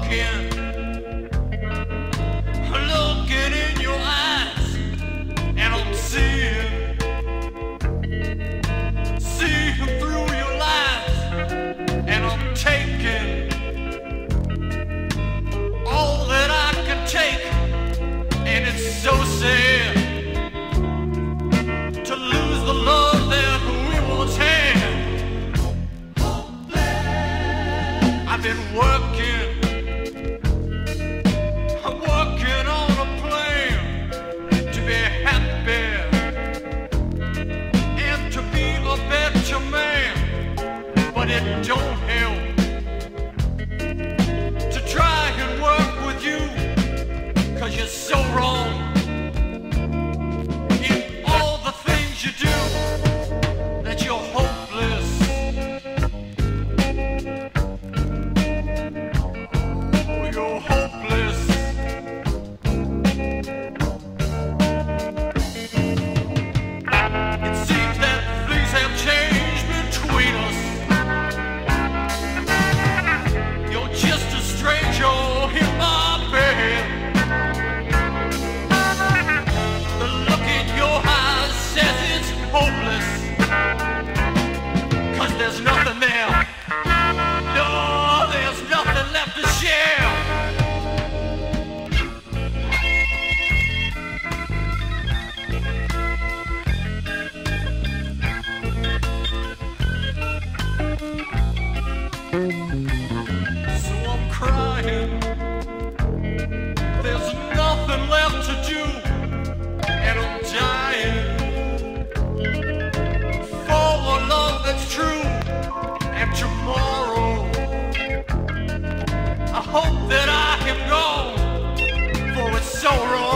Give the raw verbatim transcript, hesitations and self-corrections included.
working, looking in your eyes, and I'm seeing, seeing through your lies, and I'm taking all that I can take, and it's so sad to lose the love that we once had. I've been working, I'm working on a plan to be happy and to be a better man, but it don't help to try and work with you, 'cause you're so wrong in all the things you do, that you're hopeless. Oh, you're hopeless. It seems that things have changed between us. You're just a stranger in my bed. The look in your eyes says it's hopeless, 'cause there's nothing there. No, there's nothing left to share. So I'm crying, there's nothing left to do, and I'm dying for a love that's true. And tomorrow, I hope that I am gone, for it's so wrong.